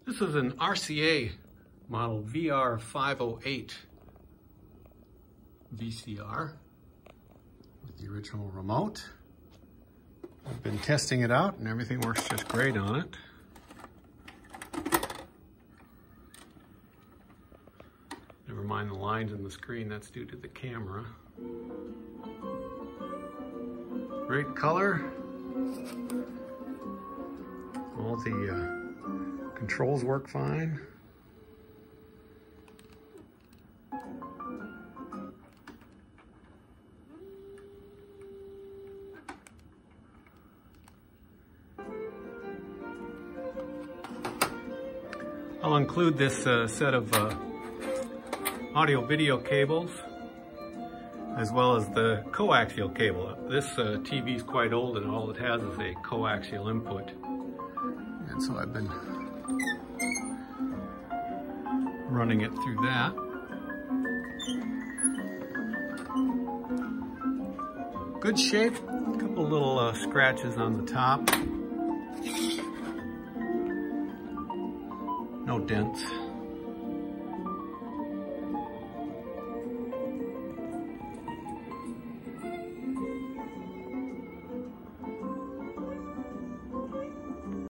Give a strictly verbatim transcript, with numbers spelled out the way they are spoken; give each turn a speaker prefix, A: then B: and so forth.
A: This is an R C A model V R five oh eight V C R with the original remote. I've been testing it out and everything works just great on it. Never mind the lines in the screen, that's due to the camera. Great color. All the uh, controls work fine. I'll include this uh, set of uh, audio video cables as well as the coaxial cable. This uh, T V is quite old and all it has is a coaxial input. And so I've been running it through that. Good shape, a couple little uh, scratches on the top. No dents.